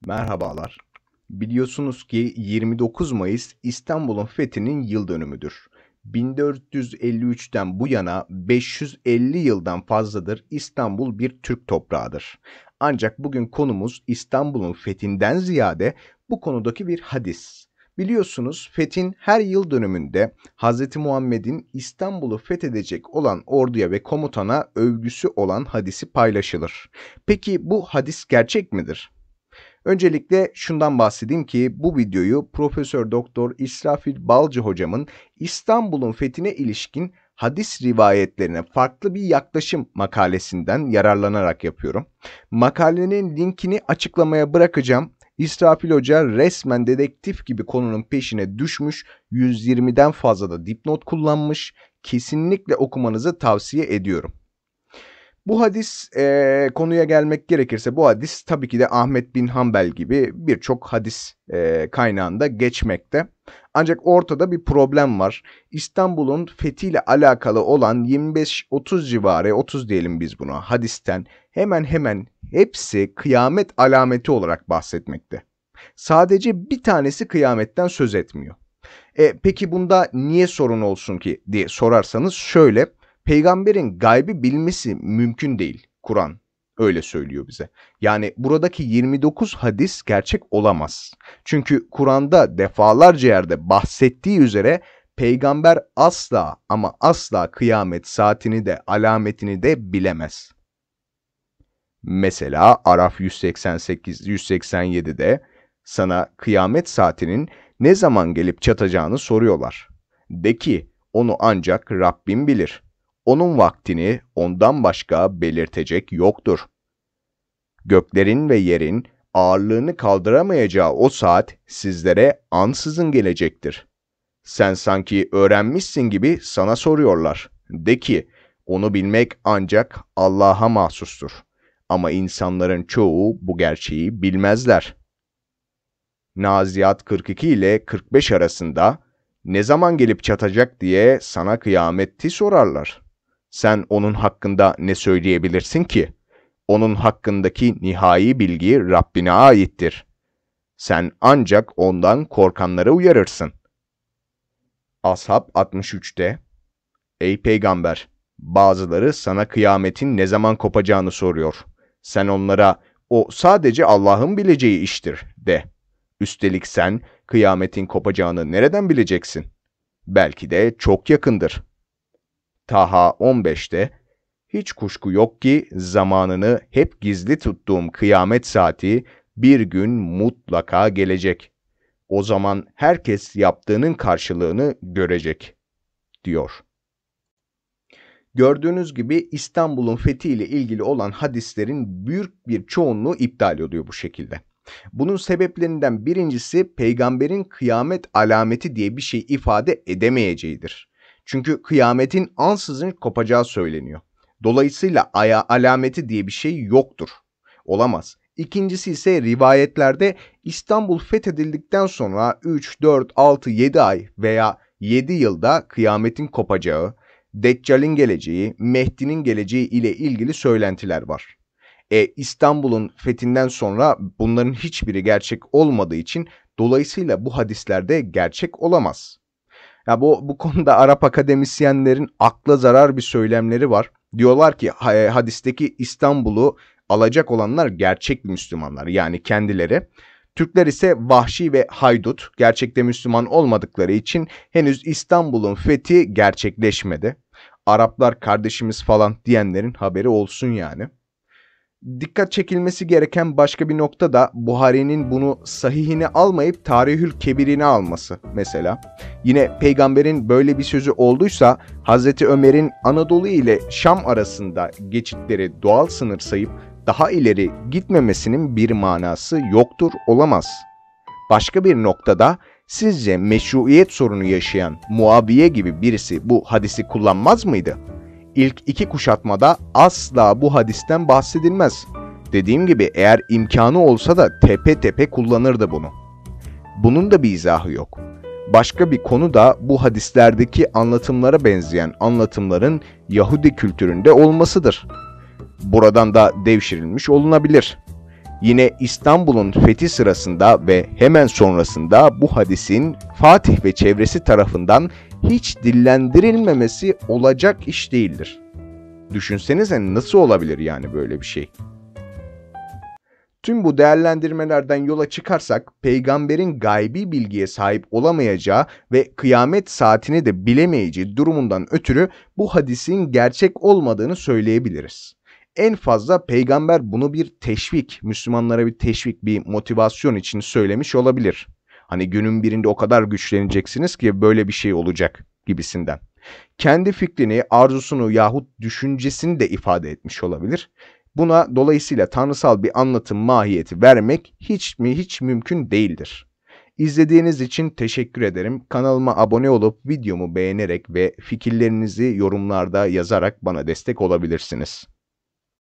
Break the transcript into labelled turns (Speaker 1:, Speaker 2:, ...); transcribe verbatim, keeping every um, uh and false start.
Speaker 1: Merhabalar. Biliyorsunuz ki yirmi dokuz Mayıs İstanbul'un fethinin yıl dönümüdür. bin dört yüz elli üçten bu yana beş yüz elli yıldan fazladır İstanbul bir Türk toprağıdır. Ancak bugün konumuz İstanbul'un fethinden ziyade bu konudaki bir hadis. Biliyorsunuz fethin her yıl dönümünde Hz. Muhammed'in İstanbul'u fethedecek olan orduya ve komutana övgüsü olan hadisi paylaşılır. Peki bu hadis gerçek midir? Öncelikle şundan bahsedeyim ki bu videoyu Profesör Doktor İsrafil Balcı hocamın İstanbul'un fethine ilişkin hadis rivayetlerine farklı bir yaklaşım makalesinden yararlanarak yapıyorum. Makalenin linkini açıklamaya bırakacağım. İsrafil Hoca resmen dedektif gibi konunun peşine düşmüş, yüz yirmiden fazla da dipnot kullanmış. Kesinlikle okumanızı tavsiye ediyorum. Bu hadis e, konuya gelmek gerekirse bu hadis tabii ki de Ahmet bin Hanbel gibi birçok hadis e, kaynağında geçmekte. Ancak ortada bir problem var. İstanbul'un fethiyle alakalı olan yirmi beş otuz civarı, otuz diyelim biz buna, hadisten hemen hemen hepsi kıyamet alameti olarak bahsetmekte. Sadece bir tanesi kıyametten söz etmiyor. E, peki bunda niye sorun olsun ki diye sorarsanız şöyle. Peygamberin gaybi bilmesi mümkün değil. Kur'an öyle söylüyor bize. Yani buradaki yirmi dokuz hadis gerçek olamaz. Çünkü Kur'an'da defalarca yerde bahsettiği üzere peygamber asla ama asla kıyamet saatini de alametini de bilemez. Mesela Araf yüz seksen sekiz yüz seksen yedide sana kıyamet saatinin ne zaman gelip çatacağını soruyorlar. De ki onu ancak Rabbim bilir. Onun vaktini ondan başka belirtecek yoktur. Göklerin ve yerin ağırlığını kaldıramayacağı o saat sizlere ansızın gelecektir. Sen sanki öğrenmişsin gibi sana soruyorlar. De ki, onu bilmek ancak Allah'a mahsustur. Ama insanların çoğu bu gerçeği bilmezler. Naziat kırk iki ile kırk beş arasında ne zaman gelip çatacak diye sana kıyameti sorarlar. Sen onun hakkında ne söyleyebilirsin ki? Onun hakkındaki nihai bilgi Rabbine aittir. Sen ancak ondan korkanları uyarırsın. Ashab altmış üçte Ey peygamber! Bazıları sana kıyametin ne zaman kopacağını soruyor. Sen onlara o sadece Allah'ın bileceği iştir de. Üstelik sen kıyametin kopacağını nereden bileceksin? Belki de çok yakındır. Taha on beşte hiç kuşku yok ki zamanını hep gizli tuttuğum kıyamet saati bir gün mutlaka gelecek. O zaman herkes yaptığının karşılığını görecek, diyor. Gördüğünüz gibi İstanbul'un fethiyle ilgili olan hadislerin büyük bir çoğunluğu iptal oluyor bu şekilde. Bunun sebeplerinden birincisi peygamberin kıyamet alameti diye bir şey ifade edemeyeceğidir. Çünkü kıyametin ansızın kopacağı söyleniyor. Dolayısıyla aya alameti diye bir şey yoktur. Olamaz. İkincisi ise rivayetlerde İstanbul fethedildikten sonra üç, dört, altı, yedi ay veya yedi yılda kıyametin kopacağı, Deccal'in geleceği, Mehdi'nin geleceği ile ilgili söylentiler var. E, İstanbul'un fethinden sonra bunların hiçbiri gerçek olmadığı için dolayısıyla bu hadislerde gerçek olamaz. Ya bu bu konuda Arap akademisyenlerin akla zarar bir söylemleri var. Diyorlar ki hadisteki İstanbul'u alacak olanlar gerçek Müslümanlar, yani kendileri. Türkler ise vahşi ve haydut, gerçekte Müslüman olmadıkları için henüz İstanbul'un fethi gerçekleşmedi. Araplar kardeşimiz falan diyenlerin haberi olsun yani. Dikkat çekilmesi gereken başka bir nokta da Buhari'nin bunu sahihine almayıp Tarihül Kebir'ine alması mesela. Yine peygamberin böyle bir sözü olduysa Hazreti Ömer'in Anadolu ile Şam arasında geçitleri doğal sınır sayıp daha ileri gitmemesinin bir manası yoktur, olamaz. Başka bir noktada sizce meşruiyet sorunu yaşayan Muaviye gibi birisi bu hadisi kullanmaz mıydı? İlk iki kuşatmada asla bu hadisten bahsedilmez. Dediğim gibi eğer imkanı olsa da tepe tepe kullanırdı bunu. Bunun da bir izahı yok. Başka bir konu da bu hadislerdeki anlatımlara benzeyen anlatımların Yahudi kültüründe olmasıdır. Buradan da devşirilmiş olunabilir. Yine İstanbul'un fethi sırasında ve hemen sonrasında bu hadisin Fatih ve çevresi tarafından hiç dillendirilmemesi olacak iş değildir. Düşünsenize nasıl olabilir yani böyle bir şey? Tüm bu değerlendirmelerden yola çıkarsak peygamberin gaybi bilgiye sahip olamayacağı ve kıyamet saatini de bilemeyeceği durumundan ötürü bu hadisin gerçek olmadığını söyleyebiliriz. En fazla peygamber bunu bir teşvik, Müslümanlara bir teşvik, bir motivasyon için söylemiş olabilir. Hani günün birinde o kadar güçleneceksiniz ki böyle bir şey olacak gibisinden. Kendi fikrini, arzusunu yahut düşüncesini de ifade etmiş olabilir. Buna dolayısıyla tanrısal bir anlatım mahiyeti vermek hiç mi hiç mümkün değildir. İzlediğiniz için teşekkür ederim. Kanalıma abone olup videomu beğenerek ve fikirlerinizi yorumlarda yazarak bana destek olabilirsiniz.